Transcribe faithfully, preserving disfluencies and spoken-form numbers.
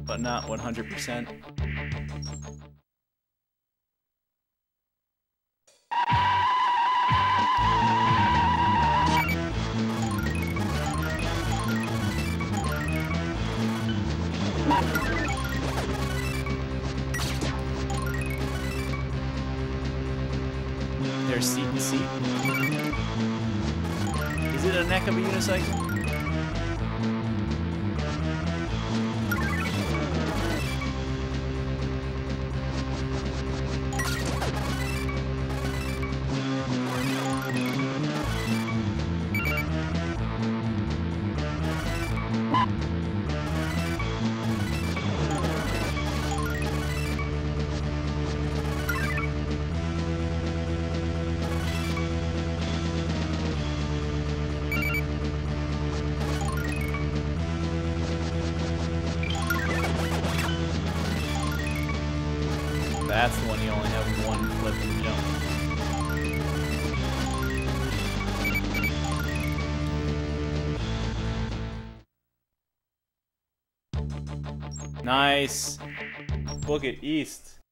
but not one hundred percent. There's seat and seat. Is it a neck of a unicycle? That's the one you only have one flip and jump. Nice. Book it east.